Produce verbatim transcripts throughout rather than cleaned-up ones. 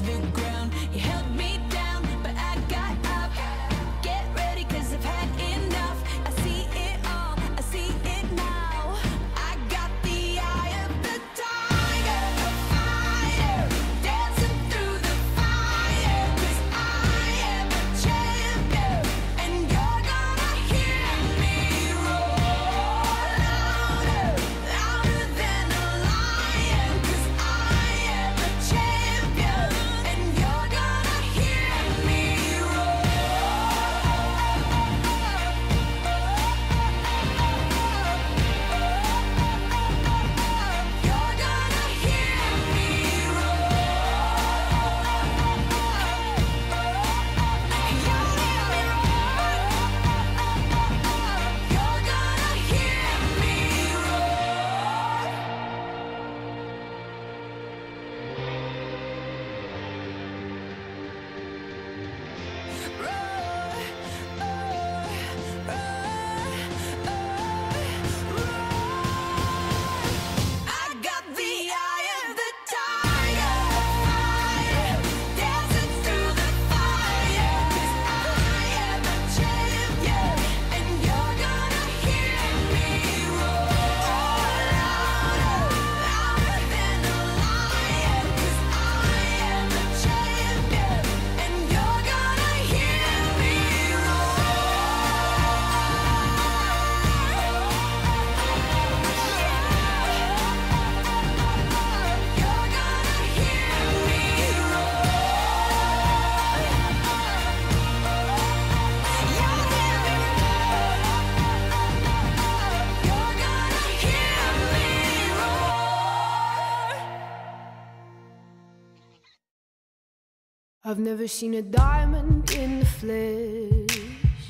the ground. You held me down, but I got up. Get ready, cause I've had enough. I see it all, I see it now. I got the eye of the tiger, a fighter, dancing through the fire. Cause I am a champion, and you're gonna hear me roar louder, louder than a lion. Cause I am a champion, and you're gonna hear me roar. You're gonna hear me You're gonna hear me roar. I got the eye of the tiger, fighter, dancing through the fire. Cause I am a champion, and you're gonna hear me roar louder, louder than a lion. Cause I am a champion, and you're gonna hear me You're gonna hear me You're gonna hear me roar. I've never seen a diamond in the flesh.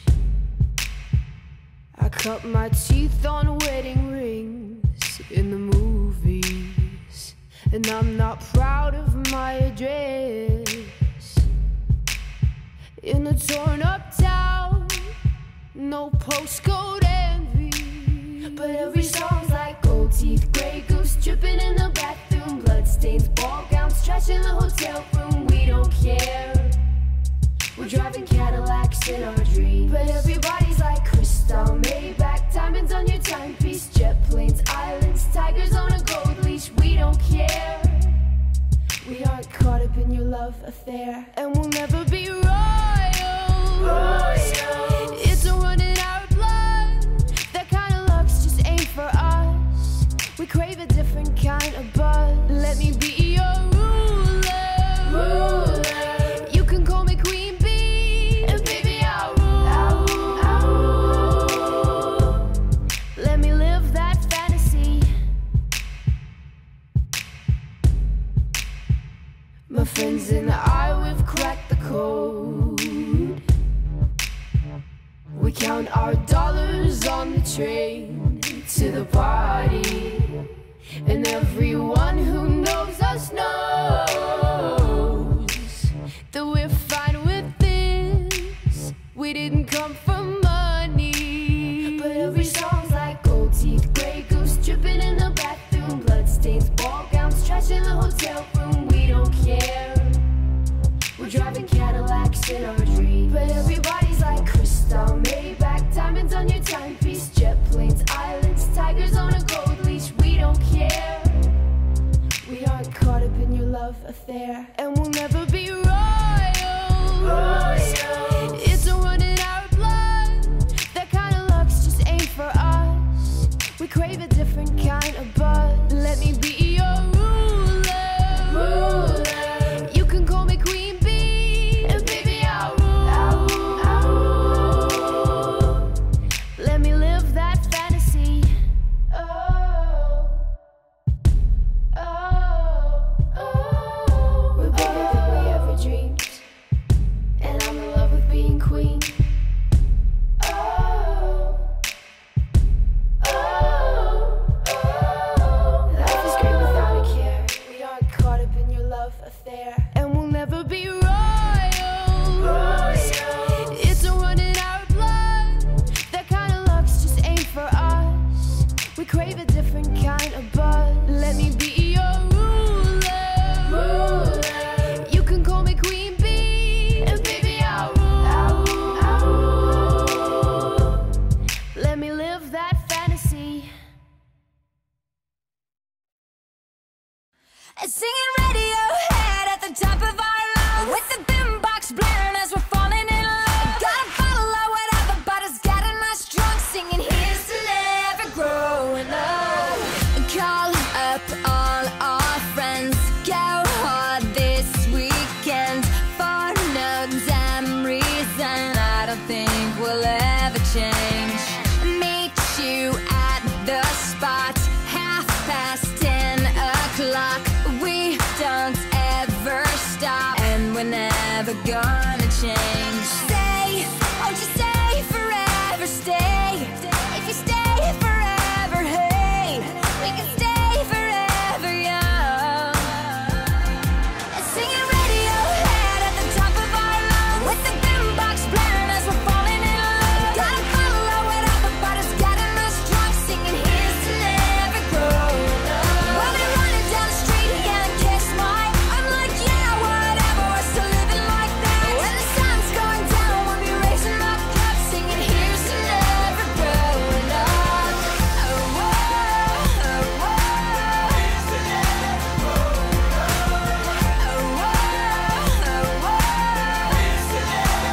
I cut my teeth on wedding rings in the movies, and I'm not proud of my address. In a torn up town, no postcode envy, but every song's like gold teeth, grey goose dripping in the bathroom, bloodstains, ball gowns, trash in the hotel room. We don't care. We're driving Cadillacs in our dreams, but everybody's like crystal, Maybach, diamonds on your timepiece, jet planes, islands, tigers on a gold leash. We don't care. We aren't caught up in your love affair, and we'll never be royals. Royals. It's a run in our blood. That kind of luck's just ain't for us. We crave a different kind of buzz. Let me be your ruler. Ruler. You can call me Queen Bee, and baby I'll rule. I'll rule. Let me live that fantasy. My friends and I, we've cracked the code. We count our dollars on the train to the party, and everyone who knows us knows that we're fine with this. We didn't come for money, but every song's like gold teeth, grey goose dripping in the bathroom, bloodstains, ball gowns, trash in the hotel room. We don't care. We're driving Cadillacs in our dreams, but everybody's like crystal, Maybach, diamonds on your timepiece, jet planes, islands, tigers on a gold leash. We don't care. We aren't caught up in your love affair, and we'll never be royals. Royals. It's a run in our blood. That kind of luck's just ain't for us. We crave a different kind of buzz. Let me be your ruler. Ruler. You can call me Queen Bee, and baby I'll rule. I'll rule. I'll rule. Let me live that fantasy. Oh. Oh. Oh. We're better than we never gonna change. Stay, won't you stay forever, stay. If you stay forever, hey, we can stay forever young. And singing Radiohead at the top of our lungs, with the boombox blaring as we're falling in love. Gotta follow it up, but it's getting us drunk, singing here's to never grow up. We'll be running down the street again, kiss my. I'm like, yeah, whatever, we're still living like that. When the sun's going down, we'll be raising our cups, singing here's to never growing up. Oh, whoa, oh, whoa. Here's to never growing up. Oh, whoa, oh, whoa. Here's to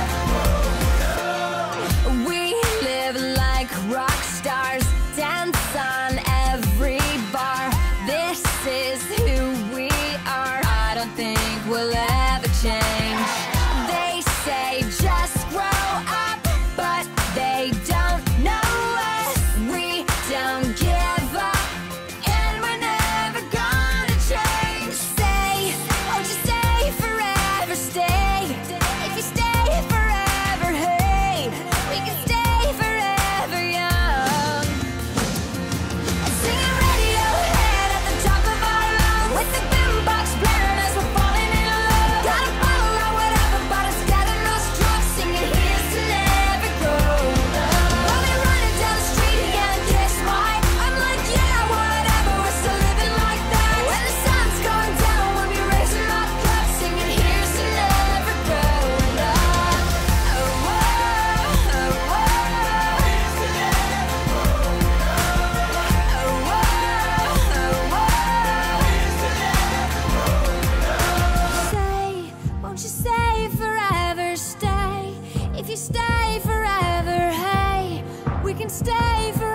never growing up. We live like rock stars, dance on every bar. This is who we are. I don't think we'll ever change. They say just grow up, but they don't know us. We don't give up, and we're never gonna change. Stay, won't you stay forever, stay. If you stay forever, hey, we can stay forever young. Singing Radiohead at the top of our lungs, with the boombox blaring as we're falling in love. Gotta follow it up, but it's getting us drunk, singing here's to never growing up. We'll be running down the street again, kiss my. I'm like, yeah, whatever, we're still living like that. When the sun's going down, we'll be raising our cups, singing here's to never growing up. Oh, whoa, oh, whoa. Here's to never growing up. Oh, whoa, oh, whoa. Here's to never growing up. Say, won't you stay forever, stay. If you stay forever, hey, we can stay forever.